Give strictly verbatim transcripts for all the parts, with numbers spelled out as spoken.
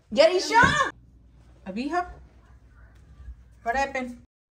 Yarisha! अभी हम What happened?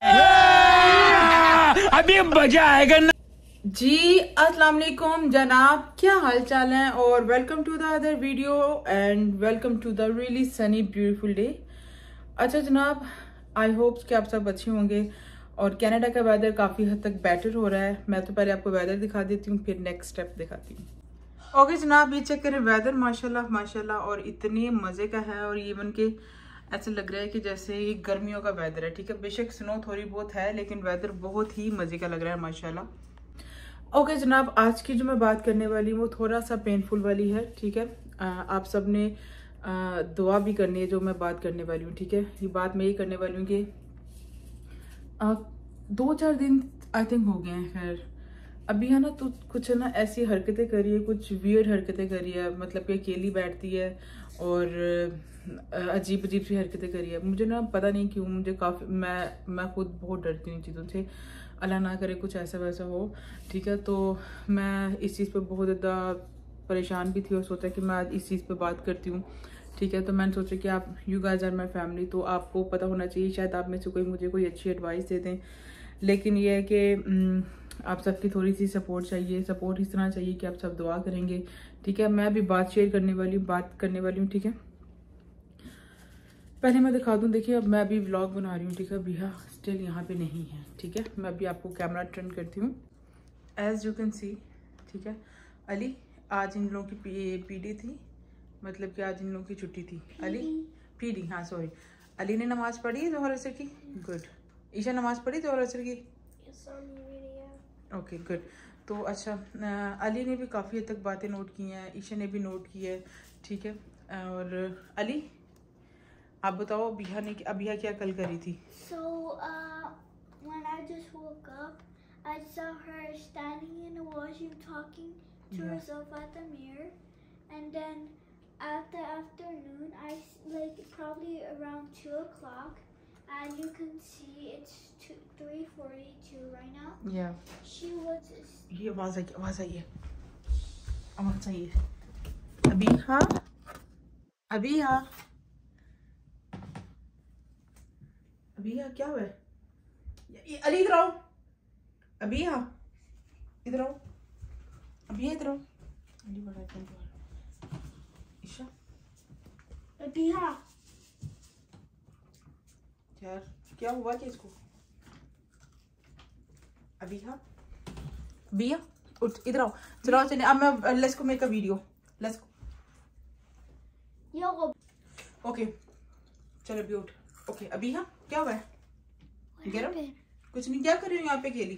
अभी मजा आएगा ना। जी अस्सलाम वालेकुम जनाब, क्या हाल चाल है और welcome to the other video and welcome to the really sunny beautiful day. अच्छा जनाब, आई होप्स कि आप सब अच्छे होंगे और कनाडा का वेदर काफ़ी हद तक बेटर हो रहा है। मैं तो पहले आपको वेदर दिखा देती हूँ, फिर नेक्स्ट स्टेप दिखाती हूँ। ओके जनाब, ये चेक करें वेदर, माशाल्लाह माशाल्लाह, और इतने मज़े का है और इवन के ऐसा लग रहा है कि जैसे ये गर्मियों का वेदर है। ठीक है, बेशक स्नो थोड़ी बहुत है लेकिन वेदर बहुत ही मज़े का लग रहा है माशाल्लाह। ओके जनाब, आज की जो मैं बात करने वाली हूँ वो थोड़ा सा पेनफुल वाली है। ठीक है, आ, आप सब ने आ, दुआ भी करनी है जो मैं बात करने वाली हूँ। ठीक है, ये बात मैं ही करने वाली हूँ कि आ, दो चार दिन आई थिंक हो गए हैं। खैर अभी है ना, तो कुछ है ना ऐसी हरकतें करी है, कुछ वियर्ड हरकतें करी है, मतलब कि अकेली बैठती है और अजीब अजीब सी हरकतें करी है। मुझे ना पता नहीं क्यों, मुझे काफ़ी मैं मैं खुद बहुत डरती हूँ इन चीज़ों से। अल्लाह ना करे कुछ ऐसा वैसा हो। ठीक है, तो मैं इस चीज़ पे बहुत ज़्यादा परेशान भी थी और सोचा कि मैं आज इस चीज़ पे बात करती हूँ। ठीक है, तो मैंने सोचा कि आप you guys are my family, तो आपको पता होना चाहिए, शायद आप में से कोई मुझे कोई अच्छी एडवाइस दे दें। लेकिन ये है कि आप सबकी थोड़ी सी सपोर्ट चाहिए। सपोर्ट इस तरह चाहिए कि आप सब दुआ करेंगे। ठीक है, मैं अभी बात शेयर करने वाली हूँ बात करने वाली हूँ। ठीक है, पहले मैं दिखा दूँ, देखिए अब मैं अभी व्लॉग बना रही हूँ। ठीक है, बिहा स्टिल यहाँ पे नहीं है। ठीक है, मैं अभी आपको कैमरा टर्न करती हूँ एज यू कैन सी। ठीक है, अली आज इन लोगों की पीडी थी, मतलब कि आज इन लोगों की छुट्टी थी। अली पीडी, हाँ सॉरी। अली ने नमाज पढ़ी जोहर असर की, गुड। ईशा नमाज पढ़ी जोहर असर की, ओके गुड। तो अच्छा, अली ने भी काफ़ी हद तक बातें नोट की हैं, ईशा ने भी नोट की है। ठीक है, और अली आप बताओ अबिहा ने अबिहा क्या कल करी थी? So uh, when I just woke up, I saw her standing in the washroom talking to Yeah. herself at the mirror, and then at the afternoon, I like probably around two o'clock, and you can see it's two, three forty-two right now. Yeah. She was. ये आवाज़ आई, आवाज़ आई है, आवाज़ आई है। अबिहा, अबिहा, अबिहा क्या हुआ है? ये अली इधर आओ, अबिहा इधर आओ, अबिहा इधर आओ। अली बड़ा है, ईशा Abiha. यार क्या हुआ कि इसको? अबिहा, अबिहा उठ, इधर आओ, चलो चलिए अब मैं let's go make a video, let's go. Yo. Okay चलो अभी उठ। ओके अबिहा क्या हुआ है? Get up? कुछ नहीं, क्या कर रही हो यहाँ पे अकेली?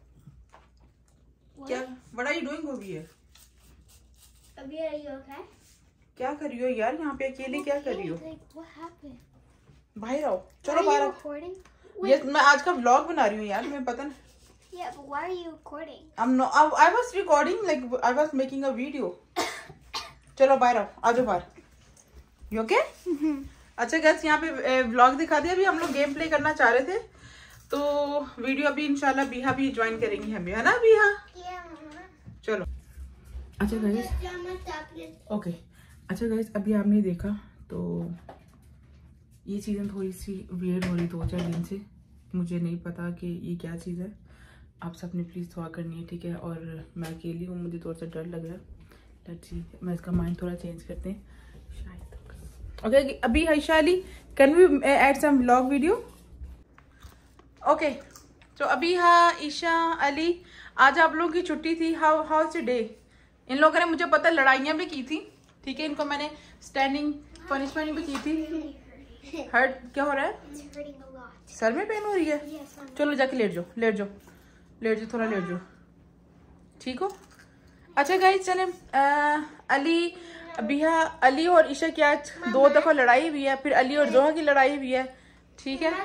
क्या what are you doing over here? Abia, are you okay? क्या कर रही हो यार यहाँ पे अकेली? क्या कर रही हो? Like, what happened? बाहर आओ, चलो Are बाहर you आओ। recording? ये मैं आज का व्लॉग बना रही हूँ यार, मैं पता नहीं। Yeah, but why are you recording? I'm no, I, I was recording like I was making a video. चलो बाहर आओ, आ जाओ बाहर। You okay? अच्छा गाइस, यहाँ पे व्लॉग दिखा दिया। अभी हम लोग गेम प्ले करना चाह रहे थे, तो वीडियो अभी इंशाल्लाह बिहा भी ज्वाइन करेंगी हमें, है ना बिहा? चलो अच्छा गाइस, ओके अच्छा गाइस, अभी आपने देखा तो ये चीज़ें थोड़ी सी वियर्ड हो रही दो चार दिन से। मुझे नहीं पता कि ये क्या चीज़ है। आप सब ने प्लीज़ दुआ करनी है। ठीक है, और मैं अकेली हूँ, मुझे थोड़ा सा डर लग रहा है। लेट्स सी, मैं इसका माइंड थोड़ा चेंज करते हैं शायद। ओके अभी Ayesha Ali, can we add some vlog video? Okay, तो अभी हाँ ईशा अली, आज आप लोगों की छुट्टी थी। How how is day? इन लोगों ने मुझे पता लड़ाइयाँ भी की थी। ठीक है, इनको मैंने स्टैंडिंग पनिशमेंट भी की थी। हर्ट क्या हो रहा है? सर में पेन हो रही है? चलो जाके लेट जाओ, लेट जाओ, लेट जाओ, थोड़ा लेट जाओ, ठीक हो? अच्छा गाइस चले, अली अबिहा, अली और ईशा की आज दो दफा लड़ाई हुई है, फिर अली और जोहा की लड़ाई हुई है। ठीक है,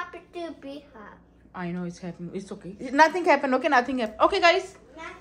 I know it's happening, it's okay, nothing happened, okay, nothing happened, okay guys,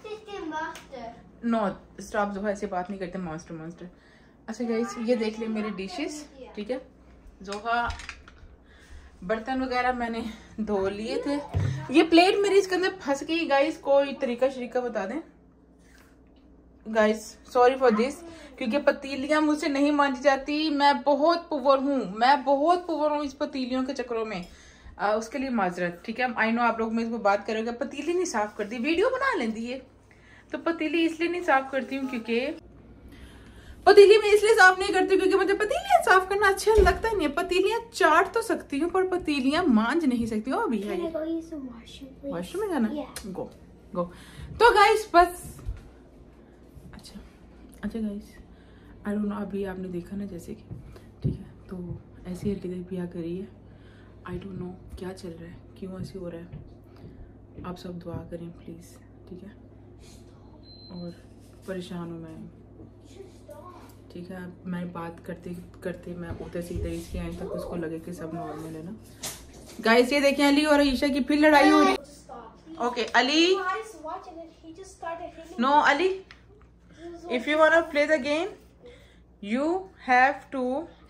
no stop, जोहा ऐसे बात नहीं करते, मॉन्स्टर मॉन्स्टर। अच्छा गाइस, ये देख ले मेरे डिशेस। ठीक है, जोहा बर्तन वगैरह मैंने धो लिए थे। ये प्लेट मेरी इसके अंदर फंस गई गाइस, कोई तरीका शरीका बता दें। गाइस, सॉरी फॉर दिस, क्योंकि पतीलियां मुझसे नहीं मांजी जाती। मैं बहुत पुअर हूँ, मैं बहुत पुअर हूँ इस पतीलियों के चक्करों में। आ, उसके लिए माजरत, ठीक है। आई नो आप लोग मेरे को बात करोगे पतीली नहीं साफ करती, वीडियो बना लेती है तो पतीली इसलिए नहीं साफ करती हूँ क्योंकि पतीली में इसलिए साफ नहीं करती क्योंकि मुझे पतीलियां साफ करना अच्छा लगता नहीं है। पतीलियां चाट तो सकती हूँ पर पतीलियां मांज नहीं सकती हूँ। अभी है वॉशरूम में जाना, गो गो। तो गाइस बस, अच्छा अच्छा गाइस, आई डोंट नो, अभी आपने देखा ना जैसे कि, ठीक है, तो ऐसी हरकतें भी करी है। आई डोंट नो क्या चल रहा है, क्यों ऐसे हो रहा है। आप सब दुआ करें प्लीज़, ठीक है। और परेशान हूँ मैं, ठीक है। मैं बात करते करते मैं उधर से इधर इसलिए आई तक उसको लगे कि सब नॉर्मल है ना। गाइस ये देखें, अली और ईशा की फिर लड़ाई हो रही। Okay Ali, no Ali, if you want to play the game you have to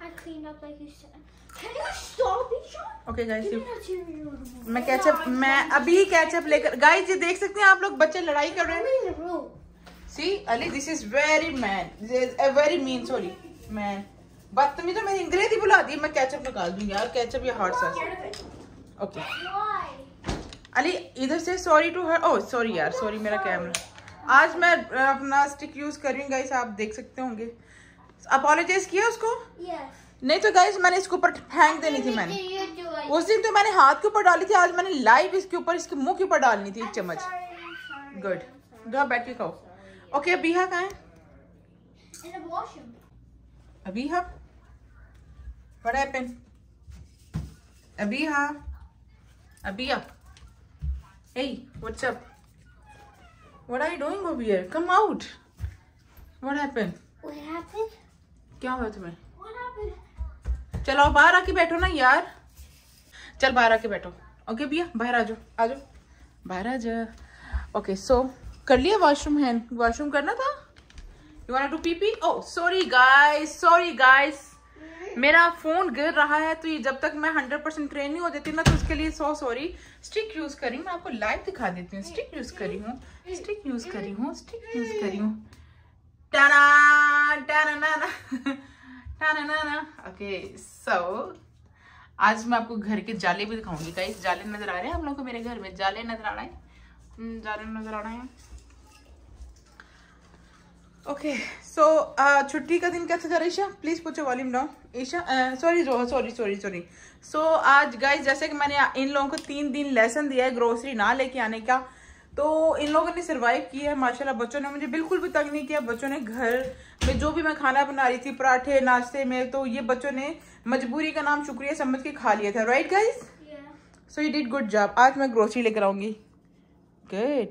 okay guys. मैं कैचअप मैं अभी कैचअप लेकर, गाइस ये देख सकते हैं आप लोग, बच्चे लड़ाई कर रहे हैं। See Ali, this is very man, very mean, sorry man, बदतमीज। तो मैंने अंग्रेजी बुला दी, मैं कैचअप निकाल दूंगी यार, कैचअप या हॉट सॉस। ओके अली इधर से, sorry to her, oh sorry यार, सॉरी मेरा कैमरा। आज मैं अपना स्टिक यूज कर रही हूँ गाइस, आप देख सकते होंगे। अपोलोजाइज किया उसको? yes. नहीं तो गाइस मैंने इसके ऊपर फेंक देनी थी। मैंने उस दिन तो मैंने हाथ के ऊपर डाली थी, आज मैंने लाइव इसके ऊपर, इसके मुंह के ऊपर डालनी थी एक चम्मच। गुड, दो बैठ के खाओ। ओके अबीहा कहाँ है? Abiha, what happened? Abiha, Abiha, hey what's up, what are you doing over here? Come out. What happened? What happened? क्या हुआ तुम्हें? What happened? चलो बाहर आके बैठो ना यार, चल बाहर आके बैठो। ओके भैया बाहर आ जाओ, आ जाओ बाहर आ जा। ओके सो कर लिया वॉशरूम, है वॉशरूम करना था। You want to pee pee? Oh sorry guys, sorry guys, मेरा फोन गिर रहा है तो ये जब तक मैं हंड्रेड परसेंट ट्रेन नहीं हो जाती ना तो उसके लिए सो सॉरी। स्टिक यूज करी हूँ, मैं आपको लाइव दिखा देती हूँ। स्टिक यूज करी हूँ, स्टिक यूज करी हूँ, स्टिक यूज करी हूँ। टाना टाना ना टाना ना। ओके सो आज मैं आपको घर के जाले भी दिखाऊंगी गाइस। जाले नजर आ रहे हैं आप लोगों को? मेरे घर में जाले नजर आ रहे हैं, जाले नजर आ रहे हैं। ओके सो छुट्टी का दिन कैसा जा रहा है? ईशा प्लीज पूछो volume down. Isha sorry sorry sorry sorry so आज गाइस जैसे कि मैंने इन लोगों को तीन दिन लेसन दिया है ग्रोसरी ना लेके आने का, तो इन लोगों ने सरवाइव किया है माशाल्लाह। बच्चों ने मुझे बिल्कुल भी तंग नहीं किया। बच्चों ने घर में जो भी मैं खाना बना रही थी, पराठे नाश्ते में, तो ये बच्चों ने मजबूरी का नाम शुक्रिया समझ के खा लिया था। Right guys? So you did good job. आज मैं ग्रोसरी लेकर आऊंगी। Good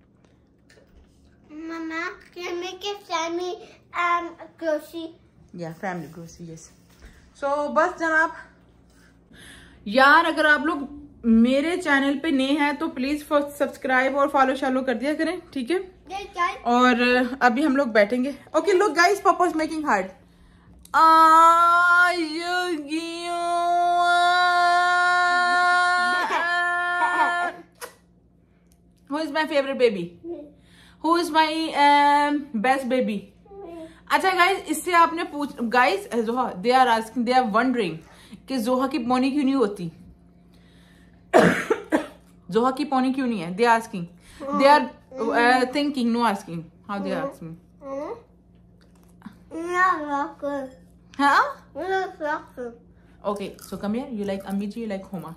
Mama, can I make a family um grocery? Yeah, family grocery, yes. So बस जनाब यार, अगर आप लोग मेरे चैनल पे नए हैं तो प्लीज सब्सक्राइब और फॉलो शालो कर दिया करें, ठीक है? और अभी हम लोग बैठेंगे। Okay look guys, papa is making heart. Who is my favorite baby? Who is my um, best baby? अच्छा गाइस, इससे आपने पूछ guys, Zoha they are asking, they are wondering कि जोहा की पौनी क्यों नहीं होती। जोहा की पौनी क्यों नहीं है? They asking, they are thinking, no asking, how they are asking. हाँ okay so come here, you like Ammi ji, you like Homa?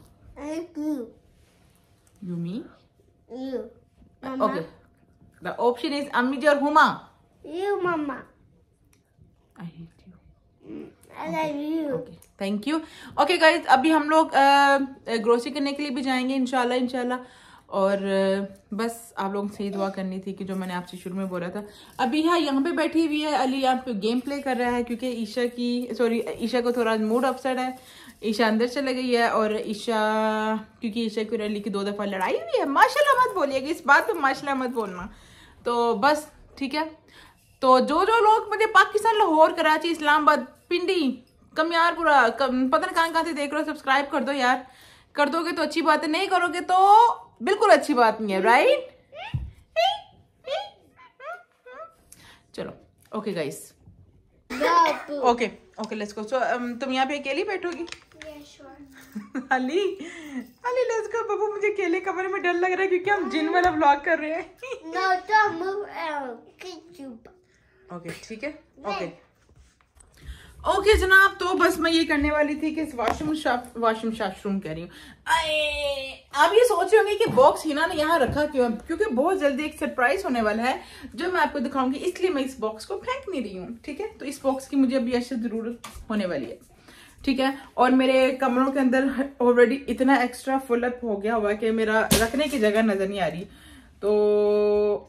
You me? You. Mama. Okay. The option is Ammiji or Huma. You, Mama. I hate you. I love you. Okay. Thank you. Okay guys, अभी हम लोग grocery करने के लिए भी जाएंगे इंशाल्लाह इंशाल्लाह। और uh, बस आप लोगों से ही दुआ करनी थी कि जो मैंने आपसे शुरू में बोला था। अभी हाँ यहाँ पे बैठी हुई है, अली यहाँ पे गेम प्ले कर रहा है क्योंकि ईशा की सॉरी ईशा को थोड़ा मूड अपसेट है। ईशा अंदर चले गई है और ईशा क्योंकि ईशा की अली की दो दफा लड़ाई हुई है। माशाल्लाह मत बोलिएगा इस बात पे, माशाल्लाह मत बोलना। तो बस ठीक है, तो जो जो लोग मुझे पाकिस्तान, लाहौर, कराची, इस्लामाबाद, पिंडी, कमियारपुरा, कम, पता नहीं कहाँ कहाँ से देख रहे हो, सब्सक्राइब कर दो यार। कर दोगे तो अच्छी बात है, नहीं करोगे तो बिल्कुल अच्छी बात नहीं है। राइट? चलो okay guys, No. Okay okay let's go. So तुम यहाँ पे अकेली बैठोगी? Yeah, sure. Ali Ali let's go. Babbu मुझे अकेले कमरे में डर लग रहा है क्योंकि हम जिन वाला व्लॉग कर रहे हैं। No, don't move out. Get you. Okay ठीक है, ओके ओके जनाब। तो बस मैं ये करने वाली थी कि इस वॉशरूम वॉशरूम शाशरूम कह रही हूँ। आप ये सोच रहे होंगे कि बॉक्स हिना ने यहाँ रखा क्यों? क्योंकि बहुत जल्दी एक सरप्राइज होने वाला है जो मैं आपको दिखाऊंगी, इसलिए मैं इस बॉक्स को फेंक नहीं रही हूँ। ठीक है, तो इस बॉक्स की मुझे अभी ऐसे जरूरत होने वाली है। ठीक है, और मेरे कमरों के अंदर ऑलरेडी इतना एक्स्ट्रा फुल अप हो गया हुआ है कि मेरा रखने की जगह नजर नहीं आ रही। तो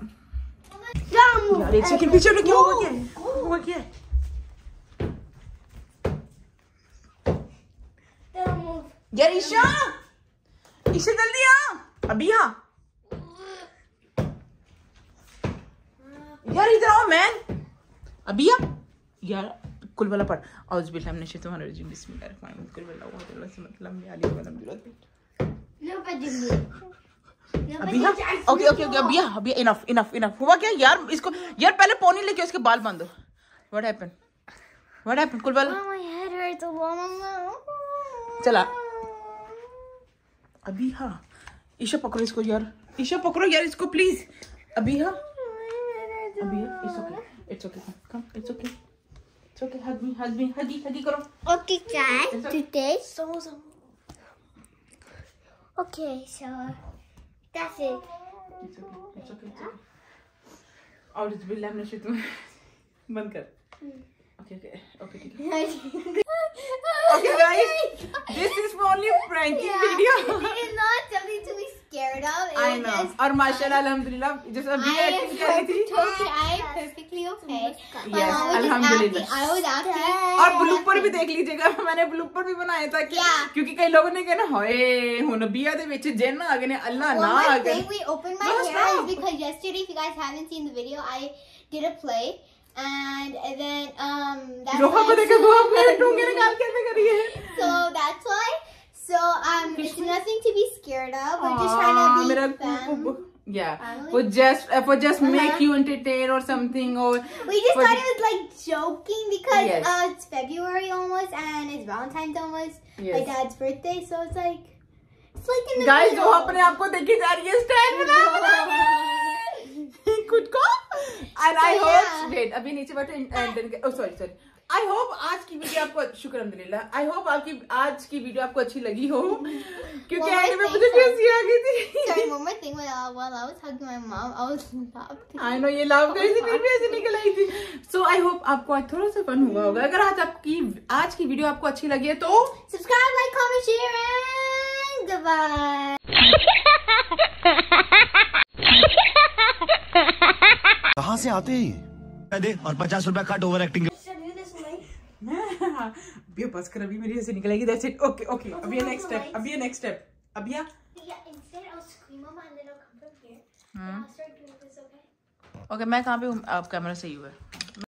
यार एक सेकंड पीछे हटो, क्या हुआ? क्या हुआ? क्या यार? ईशा ईशा जल्दी आ, अभी आ यार, इधर आओ मैन, अभी आ यार। कुल वाला पढ़। औज़ बिल्लाहि मिनश शैतानिर रजीम, बिस्मिल्लाहिर रहमानिर रहीम, कुल वल्लाहु अहद, से मतलब या अली वलम जुलत। अभी आ, ओके ओके ओके, अभी आ, अभी इनफ इनफ इनफ। हुआ क्या यार? इसको यार पहले पोनी लेके उसके बाल बांधो। What happened? What happened? कुल वाला My head hurts a lot. चला अभी। हाँ ईशा पकड़ो इसको यार, ईशा पकड़ो यार इसको प्लीज। अभी हाँ अभी हाँ, it's okay it's okay, come it's okay it's okay, hug me hug me, huggy huggy करो। Okay, guys. Today, so so. Okay, so that's it. It's okay it's okay it's okay. और इस बिल्लाह मिनश शैतान बंद कर। ओके ओके ओके ठीक है। Okay guys, this is only pranking Yeah, video. it is not something to be scared of. It I is know. just और माशाल्लाह अल्हम्दुलिल्लाह जैसे अभी I am एक्टिंग कर रही थी। perfectly, I am perfectly okay. My Yes, mom was just alhamdulillah. acting. I was acting. और blooper भी देख लीजिएगा, मैंने ब्लूपर भी बनाया था कि Yeah. क्योंकि कई लोगों ने कहना हाय हुन बिया दे विच जिन्न आ गए ने, अल्लाह ना One आ more गए। thing, we opened my No, hair is stop. because yesterday, if you guys haven't seen the video, I did a play. And, and then um that's रोहा को why देखा, रोहा मेरे टूंगे निकाल के ऐसे करी है। so that's why so um it's nothing to be scared of. We're just trying to be मेरा fun. yeah, Family? for just uh, for just Uh-huh. make you entertain or something, or We just for thought it was like joking because Yes. uh, it's February almost and it's Valentine's almost. Yes. My dad's birthday, so it's like it's like in the guys middle. जो अपने आप को देखी जा रही है style बना बना के खुद को। And I So, hope yeah. Wait अभी नीचे बैठे and oh sorry sorry I hope आज की वीडियो आपको शुक्र अल्हम्दुलिल्लाह, आई होप आपकी आज की वीडियो आपको अच्छी लगी हो क्योंकि One more एंड में thing, मुझे sir. हंसी आ गई थी। Sorry, one more thing. While, uh, while I was hugging my mom, I was laughing. I know ये लाभ गई थी, फिर भी ऐसे निकल आई थी। सो आई होप आपको आज थोड़ा सा फन हुआ होगा। अगर आज आपकी आज की वीडियो आपको अच्छी लगी है तो Subscribe, like, comment, share, and goodbye. कहाँ से आते हैं ये? दे और पचास रुपया कट ओवर एक्टिंग। अभी बस कर, अभी मेरी हंसी निकलेगी। That's it. ओके ओके, अभी ये नेक्स्ट स्टेप, अभी ये नेक्स्ट स्टेप, अभी या Yeah, instead I'll scream on my little come from here. And I'll start doing this, okay? Okay मैं कहाँ पे हूँ? आप कैमरा सही हुआ है।